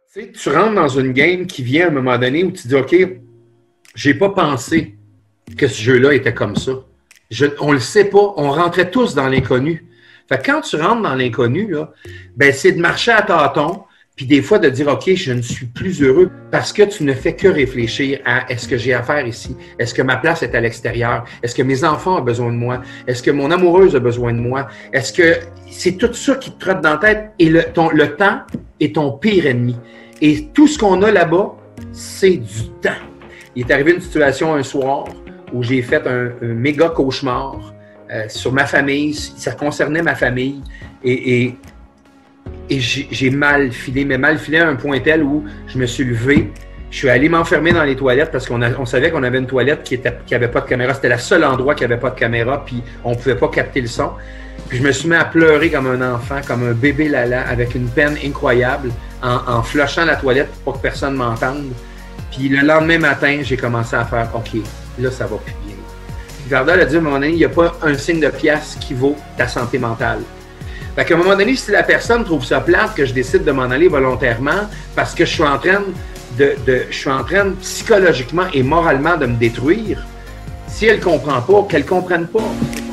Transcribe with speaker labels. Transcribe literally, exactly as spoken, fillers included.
Speaker 1: Tu sais, tu rentres dans une game qui vient à un moment donné où tu dis, OK, j'ai pas pensé que ce jeu-là était comme ça. Je, on le sait pas. On rentrait tous dans l'inconnu. Fait que quand tu rentres dans l'inconnu, là, ben, c'est de marcher à tâtons, puis des fois de dire, OK, je ne suis plus heureux parce que tu ne fais que réfléchir à est-ce que j'ai affaire ici? Est-ce que ma place est à l'extérieur? Est-ce que mes enfants ont besoin de moi? Est-ce que mon amoureuse a besoin de moi? Est-ce que c'est tout ça qui te trotte dans la tête? Et le, ton, le temps est ton pire ennemi. Et tout ce qu'on a là-bas, c'est du temps. Il est arrivé une situation un soir où j'ai fait un, un méga cauchemar euh, sur ma famille. Ça concernait ma famille. Et, et, et j'ai mal filé, mais mal filé à un point tel où je me suis levé. Je suis allé m'enfermer dans les toilettes parce qu'on on savait qu'on avait une toilette qui était, qui avait pas de caméra. C'était le seul endroit qui avait pas de caméra, puis on pouvait pas capter le son. Puis je me suis mis à pleurer comme un enfant, comme un bébé lala, avec une peine incroyable, en, en flushant la toilette pour que personne ne m'entende. Puis le lendemain matin, j'ai commencé à faire « OK, là, ça va plus bien. » Puis Gardel a dit à un moment donné, il n'y a pas un signe de pièce qui vaut ta santé mentale. Fait qu'à un moment donné, si la personne trouve ça plate que je décide de m'en aller volontairement parce que je suis en train de, de je suis en train psychologiquement et moralement de me détruire, si elle ne comprend pas, qu'elle ne comprenne pas.